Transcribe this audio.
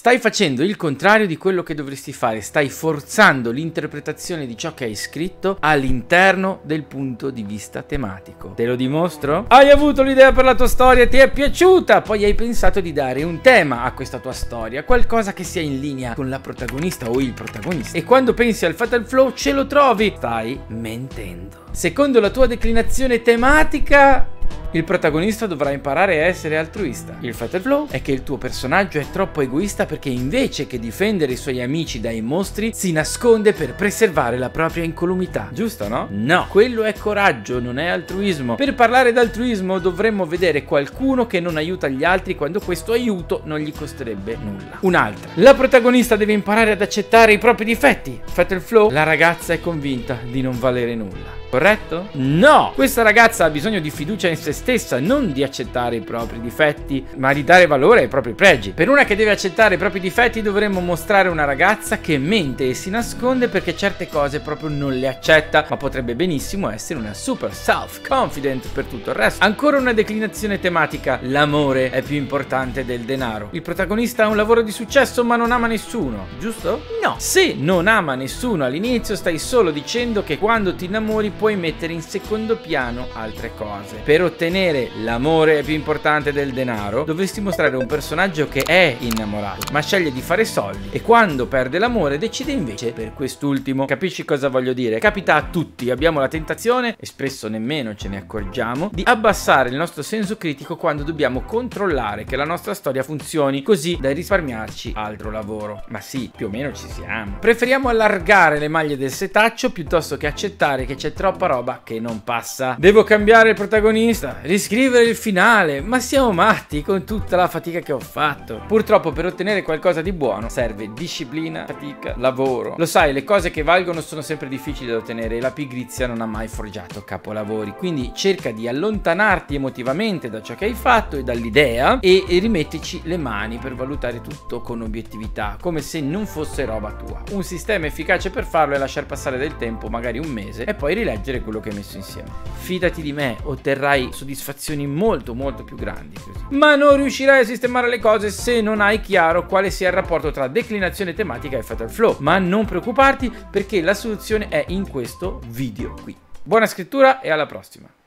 Stai facendo il contrario di quello che dovresti fare, stai forzando l'interpretazione di ciò che hai scritto all'interno del punto di vista tematico. Te lo dimostro? Hai avuto l'idea per la tua storia, ti è piaciuta, poi hai pensato di dare un tema a questa tua storia, qualcosa che sia in linea con la protagonista o il protagonista. E quando pensi al Fatal Flow ce lo trovi, stai mentendo. Secondo la tua declinazione tematica, il protagonista dovrà imparare a essere altruista. Il Fatal Flow è che il tuo personaggio è troppo egoista perché invece che difendere i suoi amici dai mostri si nasconde per preservare la propria incolumità. Giusto, no? No, quello è coraggio, non è altruismo. Per parlare d'altruismo dovremmo vedere qualcuno che non aiuta gli altri quando questo aiuto non gli costerebbe nulla. Un'altra. La protagonista deve imparare ad accettare i propri difetti. Fatal Flow, la ragazza è convinta di non valere nulla. Corretto? No! Questa ragazza ha bisogno di fiducia in se stessa, non di accettare i propri difetti, ma di dare valore ai propri pregi. Per una che deve accettare i propri difetti dovremmo mostrare una ragazza che mente e si nasconde perché certe cose proprio non le accetta, ma potrebbe benissimo essere una super self-confident per tutto il resto. Ancora una declinazione tematica: l'amore è più importante del denaro. Il protagonista ha un lavoro di successo ma non ama nessuno, giusto? No! Se non ama nessuno all'inizio stai solo dicendo che quando ti innamori puoi mettere in secondo piano altre cose. Per ottenere l'amore è più importante del denaro dovresti mostrare un personaggio che è innamorato ma sceglie di fare soldi e quando perde l'amore decide invece per quest'ultimo. Capisci cosa voglio dire? Capita a tutti, abbiamo la tentazione, e spesso nemmeno ce ne accorgiamo, di abbassare il nostro senso critico quando dobbiamo controllare che la nostra storia funzioni, così da risparmiarci altro lavoro. Ma sì, più o meno ci siamo. Preferiamo allargare le maglie del setaccio piuttosto che accettare che c'è troppa roba che non passa. Devo cambiare il protagonista, riscrivere il finale, ma siamo matti con tutta la fatica che ho fatto. Purtroppo per ottenere qualcosa di buono serve disciplina, fatica, lavoro. Lo sai, le cose che valgono sono sempre difficili da ottenere e la pigrizia non ha mai forgiato capolavori, quindi cerca di allontanarti emotivamente da ciò che hai fatto e dall'idea e rimettici le mani per valutare tutto con obiettività, come se non fosse roba tua. Un sistema efficace per farlo è lasciar passare del tempo, magari un mese, e poi rileggere quello che hai messo insieme. Fidati di me, otterrai soddisfazioni molto più grandi così. Ma non riuscirai a sistemare le cose se non hai chiaro quale sia il rapporto tra declinazione tematica e Fatal Flow. Ma non preoccuparti perché la soluzione è in questo video qui. Buona scrittura e alla prossima!